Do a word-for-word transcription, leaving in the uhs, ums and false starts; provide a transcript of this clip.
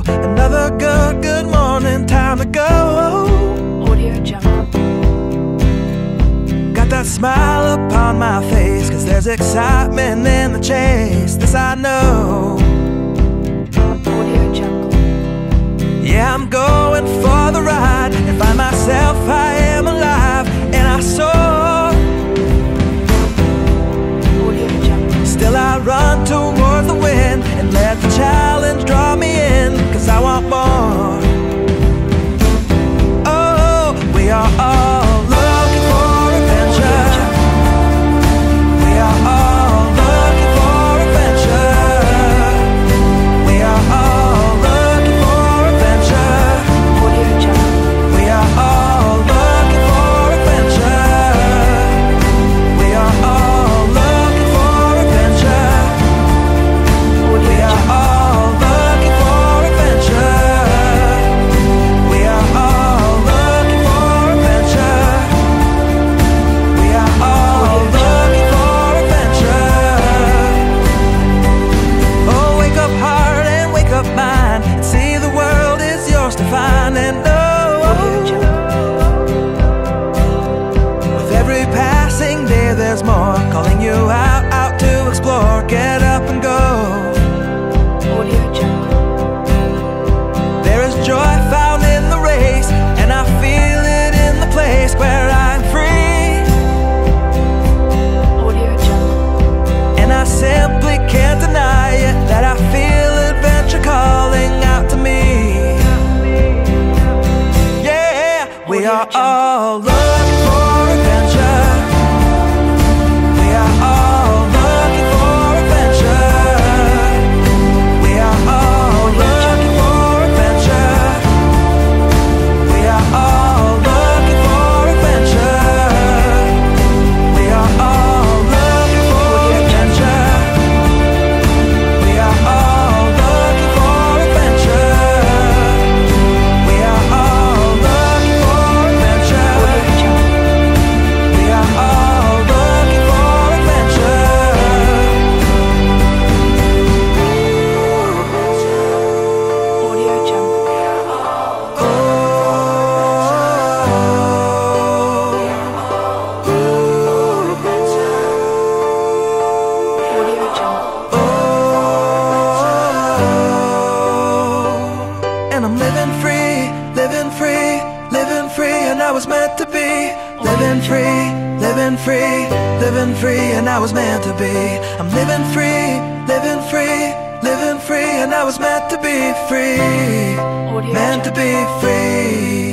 Another good, good morning, time to go. Audio Jungle. Got that smile upon my face, cause there's excitement in the chase, this I know. Audio Jungle. Yeah, I'm going for the ride and find myself, I am alive, and I soar. Audio Jungle. Still I run towards the wind and let the challenge draw me in, cause I want more. Oh, we are all looking for adventure. We are all looking for adventure. We are all looking for adventure. Audio Jungle. We are all looking for adventure. We are all looking for adventure. We are all looking for adventure. We are all looking for adventure. We are all looking for adventure. Oh, wake up heart and wake up mind, and see the world is yours to find and know. Audio Jungle. With every passing day there's more, calling you out, out to explore. Get up and go. Audio Jungle. There is joy found in the race, and I feel it in the place where I'm free. Audio Jungle. And I simply can't deny it, that I feel adventure calling out to me. Yeah, we Audio are Jungle. all looking for adventure. We are all looking for adventure. We are all looking for adventure. We are all looking for adventure. We are all looking for adventure. We are all looking for adventure. We are all looking for adventure. Audio Jungle. We are all looking for adventure. Audio Jungle. Oh, Audio Jungle. oh, and I'm living free, living free, living free, and I was meant to be. Living free, living free, living free, and I was meant to be. I'm living free, living free, living free, and I was meant to be free. Audio Meant to Jungle. be free.